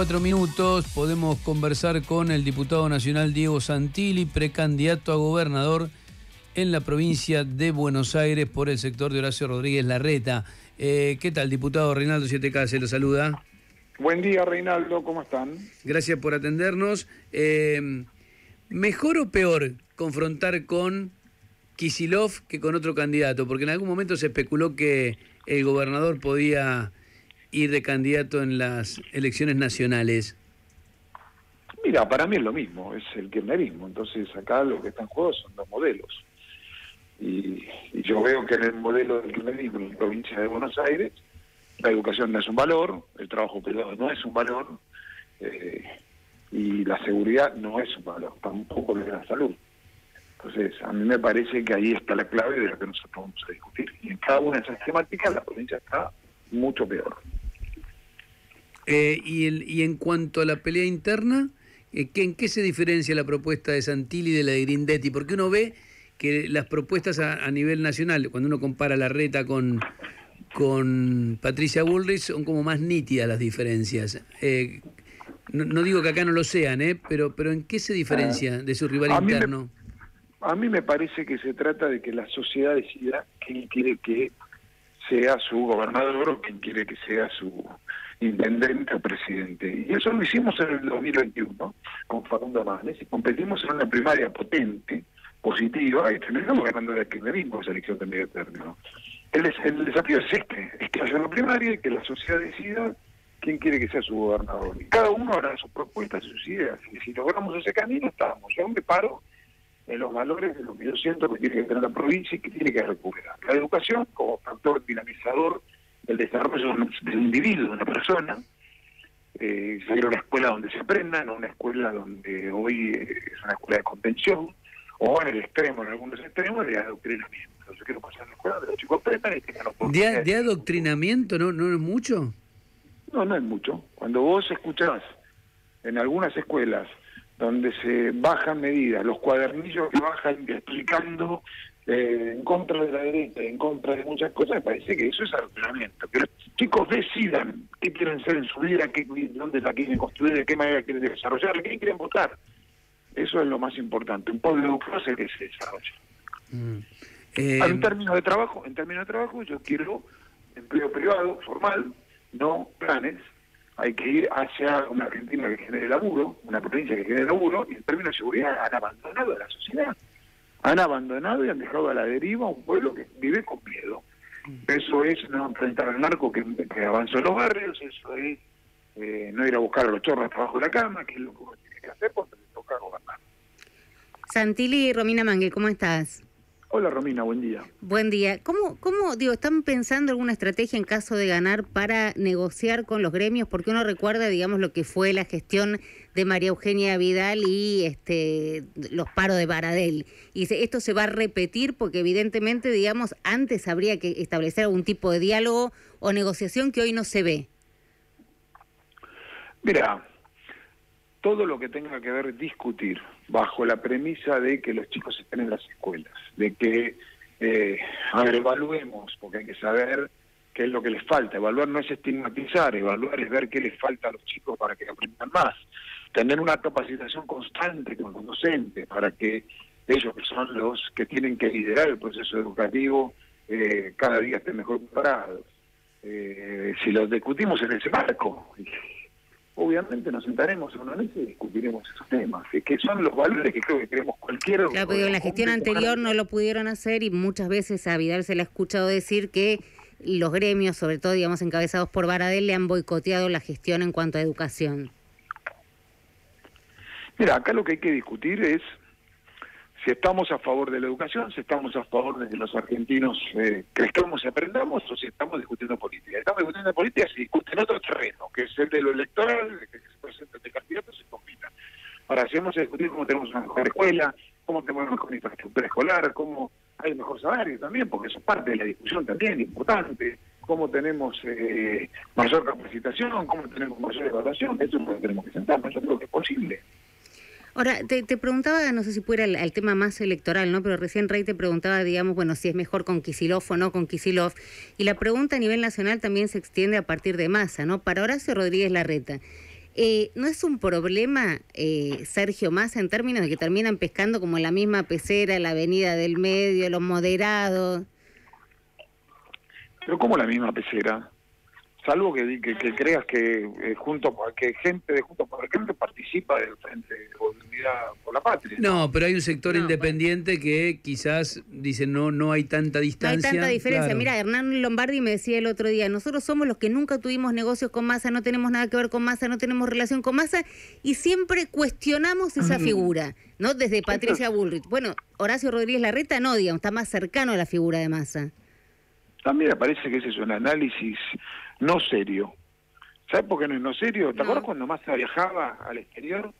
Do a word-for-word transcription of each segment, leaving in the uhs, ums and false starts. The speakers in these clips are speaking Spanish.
Cuatro minutos podemos conversar con el diputado nacional Diego Santilli, precandidato a gobernador en la provincia de Buenos Aires por el sector de Horacio Rodríguez Larreta. Eh, ¿Qué tal, diputado? Reinaldo siete K se lo saluda. Buen día, Reinaldo, ¿cómo están? Gracias por atendernos. Eh, ¿Mejor o peor confrontar con Kicillof que con otro candidato? Porque en algún momento se especuló que el gobernador podía ir de candidato en las elecciones nacionales. Mira, para mí es lo mismo, es el kirchnerismo. Entonces acá lo que está en juego son dos modelos. Y, y yo veo que en el modelo del kirchnerismo en la provincia de Buenos Aires, la educación no es un valor, el trabajo privado no es un valor, eh, y la seguridad no es un valor, tampoco lo es la salud. Entonces, a mí me parece que ahí está la clave de lo que nosotros vamos a discutir. Y en cada una de esas temáticas la provincia está mucho peor. Eh, y, el, y en cuanto a la pelea interna, eh, ¿qué, ¿en qué se diferencia la propuesta de Santilli de la de Grindetti? Porque uno ve que las propuestas a, a nivel nacional, cuando uno compara Larreta con, con Patricia Bullrich, son como más nítidas las diferencias. Eh, no, no digo que acá no lo sean, eh, pero, pero ¿en qué se diferencia de su rival a interno? Mí me, a mí me parece que se trata de que la sociedad decida quién quiere que sea su gobernador o quién quiere que sea su intendente o presidente. Y eso lo hicimos en el dos mil veintiuno con Facundo Manes y competimos en una primaria potente, positiva, y terminamos ganando el kirchnerismo esa elección de medio término. El, el desafío es este, es que haya una primaria y que la sociedad decida quién quiere que sea su gobernador. Y cada uno hará sus propuestas y sus ideas. Y si logramos ese camino, estamos. Yo me paro en los valores de lo que yo siento que tiene que tener la provincia y que tiene que recuperar. La educación como factor dinamizador del desarrollo del individuo, de una persona, eh, salir a una escuela donde se aprenda, no una escuela donde hoy es una escuela de contención, o en el extremo, en algunos extremos, de adoctrinamiento. Yo quiero pasar a la escuela donde los chicos aprendan y tengan oportunidades. ¿De, de adoctrinamiento no, no es mucho? No, no es mucho. Cuando vos escuchás en algunas escuelas donde se bajan medidas, los cuadernillos que bajan explicando eh, en contra de la derecha, en contra de muchas cosas, me parece que eso es adoctrinamiento. Que los chicos decidan qué quieren ser en su vida, qué, dónde la quieren construir, de qué manera quieren desarrollar, qué quieren votar. Eso es lo más importante. Un pueblo educado es el que se desarrolla. Mm. Eh... En términos de trabajo, en términos de trabajo, yo quiero empleo privado, formal, no planes. Hay que ir hacia una Argentina que genere laburo, una provincia que genere laburo, y en términos de seguridad han abandonado a la sociedad. Han abandonado y han dejado a la deriva a un pueblo que vive con miedo. Eso es no enfrentar al narco que, que avanzó en los barrios, eso es eh, no ir a buscar a los chorros abajo de la cama, que es lo que uno tiene que hacer porque le toca gobernar. Santilli y Romina Mangue, ¿cómo estás? Hola Romina, buen día. Buen día. ¿Cómo, cómo, digo, están pensando alguna estrategia en caso de ganar para negociar con los gremios? Porque uno recuerda, digamos, lo que fue la gestión de María Eugenia Vidal y este los paros de Baradel. Y dice, esto se va a repetir porque evidentemente, digamos, antes habría que establecer algún tipo de diálogo o negociación que hoy no se ve. Mira, todo lo que tenga que ver discutir bajo la premisa de que los chicos estén en las escuelas, de que, eh, a ver, evaluemos, porque hay que saber qué es lo que les falta. Evaluar no es estigmatizar, evaluar es ver qué les falta a los chicos para que aprendan más. Tener una capacitación constante con los docentes para que ellos, que son los que tienen que liderar el proceso educativo, eh, cada día estén mejor preparados. Eh, si los discutimos en ese marco, obviamente nos sentaremos en una mesa y discutiremos esos temas, es que son los valores que creo que queremos cualquiera. Claro, pero en la gestión anterior no lo pudieron hacer y muchas veces a Vidal se le ha escuchado decir que los gremios, sobre todo digamos encabezados por Baradel, le han boicoteado la gestión en cuanto a educación. Mira, acá lo que hay que discutir es si estamos a favor de la educación, si estamos a favor de que los argentinos eh, crezcamos y aprendamos, o si estamos discutiendo política. Estamos discutiendo política si discuten otro terreno, que es el de lo electoral, de que se presenten de candidatos y compitan. Ahora, si vamos a discutir cómo tenemos una mejor escuela, cómo tenemos una mejor infraestructura escolar, cómo hay mejor salario también, porque eso es parte de la discusión también, importante, cómo tenemos eh, mayor capacitación, cómo tenemos mayor evaluación, eso es lo que tenemos que sentarnos, yo creo que es posible. Ahora, te, te preguntaba, no sé si fuera el, el tema más electoral, ¿no? Pero recién Rey te preguntaba, digamos, bueno, si es mejor con Kicillof o no con Kicillof. Y la pregunta a nivel nacional también se extiende a partir de Massa, ¿no? Para Horacio Rodríguez Larreta, Eh, ¿No es un problema, eh, Sergio Massa, en términos de que terminan pescando como la misma pecera, la avenida del medio, los moderados? Pero ¿cómo la misma pecera? Salvo que, que, que creas que eh, junto que gente de Juntos por el Cambio participa del Frente de Unidad por la Patria. No, pero hay un sector no, independiente bueno. que quizás dice no no hay tanta distancia. No hay tanta diferencia. Claro. Mira, Hernán Lombardi me decía el otro día, nosotros somos los que nunca tuvimos negocios con Massa, no tenemos nada que ver con Massa, no tenemos relación con Massa, y siempre cuestionamos esa mm. figura, ¿no? Desde Patricia Bullrich. Bueno, Horacio Rodríguez Larreta no, digamos, está más cercano a la figura de Massa. También me parece que ese es un análisis no serio. ¿Sabes por qué no es no serio? ¿Te no. acuerdas cuando Massa viajaba al exterior?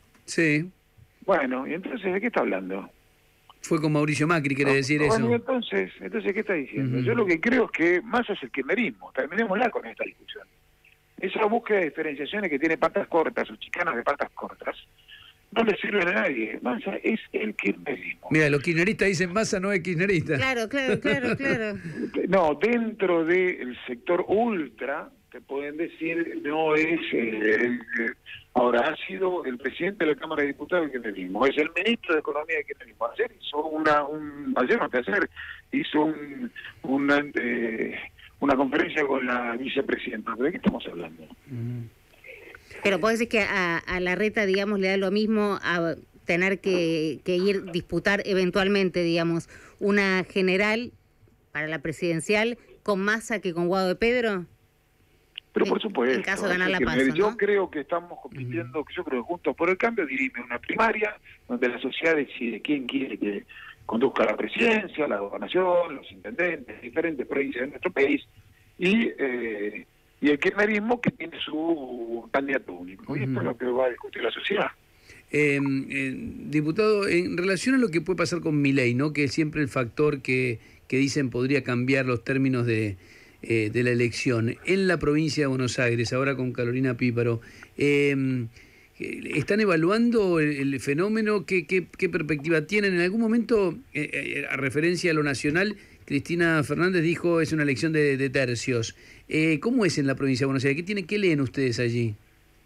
Sí. Bueno, ¿y entonces de qué está hablando? Fue con Mauricio Macri, quiere no, decir bueno, eso. Entonces, entonces, ¿qué está diciendo? Uh-huh. Yo lo que creo es que Massa es el kirchnerismo. Terminémosla con esta discusión. Esa búsqueda de diferenciaciones que tiene patas cortas o chicanas de patas cortas no le sirve a nadie. Massa es el kirchnerismo. Mira, los kirchneristas dicen Massa no es kirchnerista. Claro, claro, claro, claro. No, dentro del sector ultra, te pueden decir, no es... Eh, el, ahora, ha sido el presidente de la Cámara de Diputados del kirchnerismo, es el ministro de Economía del kirchnerismo. Ayer hizo una... Un, ayer no, ayer hizo un, una, eh, una conferencia con la vicepresidenta. ¿De qué estamos hablando? Uh-huh. Pero puedo decir que a, a Larreta, digamos, le da lo mismo a tener que, que ir disputar eventualmente, digamos, una general para la presidencial con Massa que con Guado de Pedro. Pero por supuesto. En caso de ganar la PASO, ¿no? Yo creo que estamos compitiendo, uh-huh. yo creo que Juntos por el Cambio dirime una primaria donde la sociedad decide quién quiere que conduzca la presidencia, la gobernación, los intendentes, diferentes provincias de nuestro país, y... Eh, y el kirchnerismo que tiene su candidato único. Uh-huh. Y esto es lo que va a discutir la sociedad. Eh, eh, diputado, en relación a lo que puede pasar con Milei, ¿no? Que es siempre el factor que, que dicen podría cambiar los términos de, eh, de la elección. En la provincia de Buenos Aires, ahora con Carolina Píparo, eh, ¿están evaluando el, el fenómeno? ¿Qué, qué, qué perspectiva tienen? En algún momento, eh, eh, a referencia a lo nacional, Cristina Fernández dijo es una elección de, de tercios. Eh, ¿Cómo es en la provincia de Buenos Aires? ¿Qué, tiene, ¿Qué leen ustedes allí?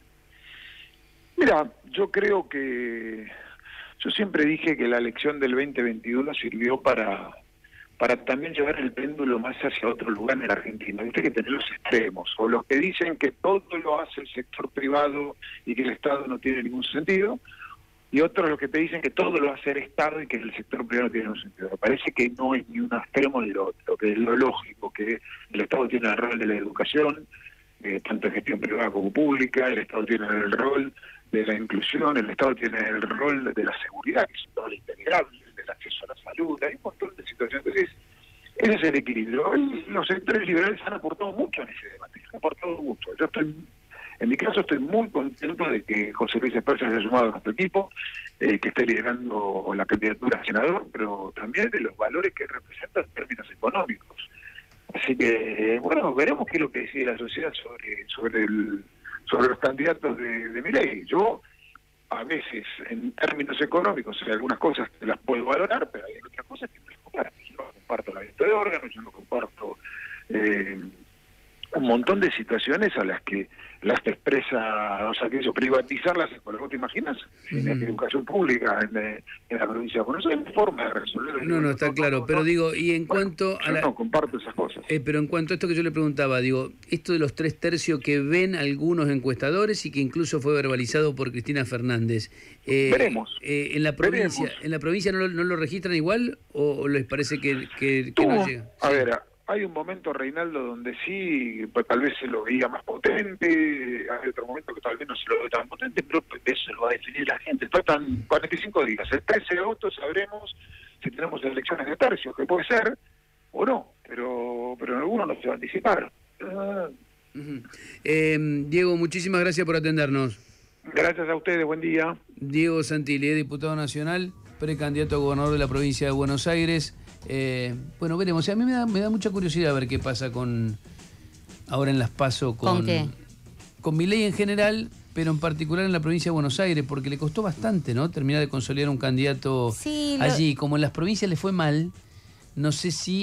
Mira, yo creo que... Yo siempre dije que la elección del veinte veintiuno sirvió para, para también llevar el péndulo más hacia otro lugar en la Argentina. Viste que tener los extremos, o los que dicen que todo lo hace el sector privado y que el Estado no tiene ningún sentido, y otros los que te dicen que todo lo hace el Estado y que el sector privado no tiene ningún sentido. Me parece que no es ni un extremo ni lo otro, que es lo lógico, que el Estado tiene el rol de la educación, eh, tanto en gestión privada como pública, el Estado tiene el rol de la inclusión, el Estado tiene el rol de la seguridad, que es un rol integrable, del acceso a la salud, hay un montón de situaciones. Entonces, ese es el equilibrio. Y los sectores liberales han aportado mucho en ese debate, han aportado mucho. Yo estoy... En mi caso estoy muy contento de que José Luis Esperza se haya sumado a nuestro equipo, eh, que esté liderando la candidatura a senador, pero también de los valores que representa en términos económicos. Así que, bueno, veremos qué es lo que decide la sociedad sobre sobre el, sobre los candidatos de, de Milei. Yo, a veces, en términos económicos, hay algunas cosas que las puedo valorar, pero hay otras cosas que no las comparto. Yo no comparto la venta de órganos, yo no comparto... Eh, un montón de situaciones a las que las que expresa, o sea, que eso, privatizarlas, ¿vos te imaginas? En la educación pública, en, en la provincia de Buenos Aires, no hay forma de resolver. No, no, está claro, pero digo, y en bueno, cuanto a la... no comparto esas cosas. Eh, pero en cuanto a esto que yo le preguntaba, digo, esto de los tres tercios que ven algunos encuestadores y que incluso fue verbalizado por Cristina Fernández. Eh, Veremos. Eh, ¿En la provincia Veremos. en la provincia no lo, no lo registran igual o, o les parece que, que, que no llega? A ver, hay un momento, Reinaldo, donde sí, pues, tal vez se lo veía más potente, hay otro momento que tal vez no se lo ve tan potente, pero eso lo va a definir la gente. Faltan cuarenta y cinco días. El trece de agosto sabremos si tenemos elecciones de tercios, que puede ser o no, pero pero en algunos no se va a anticipar. Uh-huh. eh, Diego, muchísimas gracias por atendernos. Gracias a ustedes, buen día. Diego Santilli, diputado nacional, precandidato a gobernador de la provincia de Buenos Aires. Eh, bueno, veremos. O sea, a mí me da, me da mucha curiosidad ver qué pasa con ahora en las PASO con, ¿Con qué? Con Milei en general, pero en particular en la provincia de Buenos Aires, porque le costó bastante, ¿no? Terminar de consolidar un candidato sí, lo... allí. Como en las provincias le fue mal, no sé si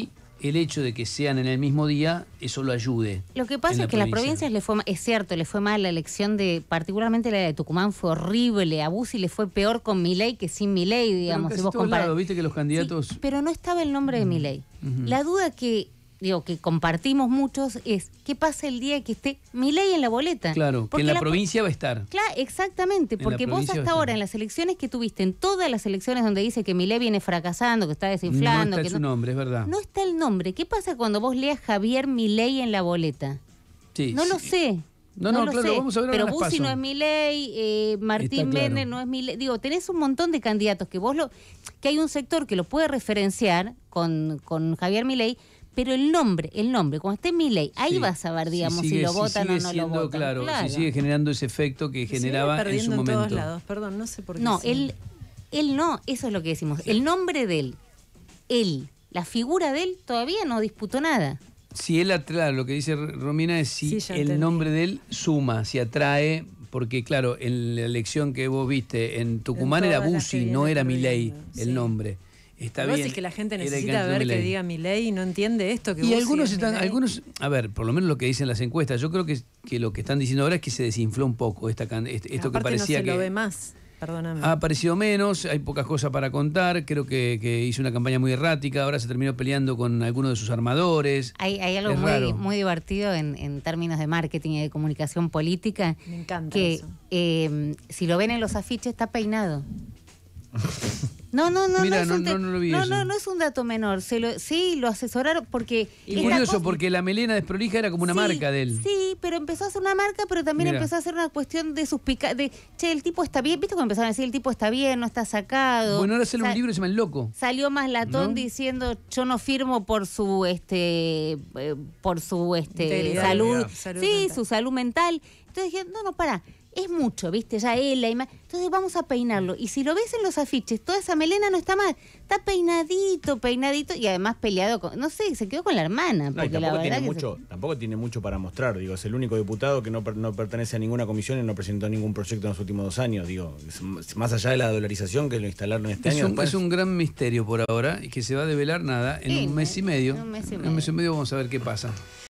el hecho de que sean en el mismo día, eso lo ayude. Lo que pasa es que a las provincias le fue, es cierto, le fue mal la elección de, particularmente la de Tucumán fue horrible, a Bussi le fue peor con Milei que sin Milei, digamos. Pero en si vos todos comparás. lados, viste que los candidatos... Sí, pero no estaba el nombre de Milei. Uh-huh. La duda que, digo, que compartimos muchos es, ¿qué pasa el día que esté Milei en la boleta? Claro, porque que en la, la provincia va a estar. Claro, exactamente, porque vos hasta ahora, en las elecciones que tuviste, en todas las elecciones donde dice que Milei viene fracasando, que está desinflando... No está que su no, nombre, es verdad. No está el nombre. ¿Qué pasa cuando vos leas Javier Milei en la boleta? Sí, no sí. lo sé. No, no, no claro, sé. vamos a ver. Pero Bussi no es Milei, eh, Martín claro. Méndez no es Milei. Digo, tenés un montón de candidatos que vos lo... que hay un sector que lo puede referenciar con, con Javier Milei, pero el nombre, el nombre, cuando esté Milei, ahí sí, vas a ver, digamos, si, sigue, si lo si votan o no siendo, lo votan. Claro, claro, si sigue generando ese efecto que se generaba en su momento. En todos lados. Perdón, no sé por qué. No, sí. él, él no, eso es lo que decimos. El nombre de él, él, la figura de él, todavía no disputó nada. Si él atrae, lo que dice Romina es si sí, el entendí. nombre de él suma, si atrae, porque claro, en la elección que vos viste en Tucumán en era Bussi, no era Milei sí. el nombre. Está bien. Es que la gente necesita ver que diga Milei y no entiende esto. Que y algunos están, Milei. algunos, a ver, por lo menos lo que dicen las encuestas, yo creo que, que lo que están diciendo ahora es que se desinfló un poco esta, esto Aparte que parecía no se que lo ve más. Perdóname. Ha aparecido menos, hay pocas cosas para contar, creo que, que hizo una campaña muy errática, ahora se terminó peleando con algunos de sus armadores. Hay, hay algo muy, muy divertido en, en términos de marketing y de comunicación política. Me encanta que, eso. Eh, si lo ven en los afiches, está peinado. No, no, no, Mira, no, es no, un no, no lo vi no, eso. no, no es un dato menor. Se lo, sí, lo asesoraron porque... Y curioso, porque la melena desprolija era como una sí, marca de él. Sí, pero empezó a hacer una marca, pero también Mira. empezó a hacer una cuestión de sus pica de, che, el tipo está bien, ¿viste cuando empezaron a decir el tipo está bien, no está sacado? Bueno, ahora sale Sa un libro y se llama El Loco. Salió más latón ¿no? diciendo yo no firmo por su este eh, por su este Integridad, salud, salud sí, mental. su salud mental. Entonces dije, no, no, para. Es mucho, ¿viste? Ya él, la imagen. Entonces vamos a peinarlo. Y si lo ves en los afiches, toda esa melena no está mal. Está peinadito, peinadito y además peleado con... No sé, se quedó con la hermana. No, porque y tampoco, la tiene verdad mucho, se... tampoco tiene mucho para mostrar. Digo, es el único diputado que no, per, no pertenece a ninguna comisión y no presentó ningún proyecto en los últimos dos años. Digo, es, más allá de la dolarización que lo instalaron este es año. Un, después... Es un gran misterio por ahora y que se va a develar nada en sí, un mes y medio. En un mes y medio. En un mes y medio vamos a ver qué pasa.